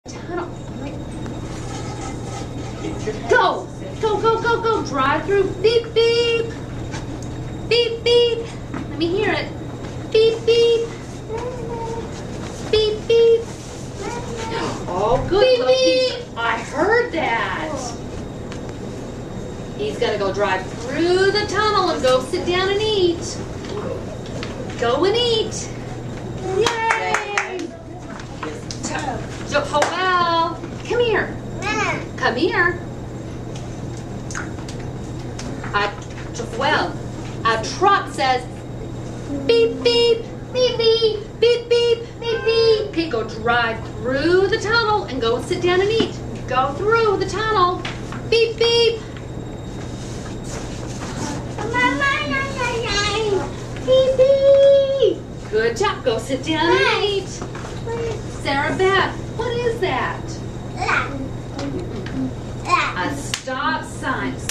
Tunnel. Go! Go, go, go, go. Drive through. Beep, beep. Beep, beep. Let me hear it. Beep, beep. Beep, beep. Oh, good. Beep, beep. I heard that. He's going to go drive through the tunnel and go sit down and eat. Go and eat. Yay! Joel, come here. Come here. Joel, a truck says beep, beep, beep, beep, beep, beep, beep, beep. Okay, go drive through the tunnel and go sit down and eat. Go through the tunnel. Beep, beep. Beep, beep. Good job. Go sit down and eat. Sarah Beth, what is that? A stop sign.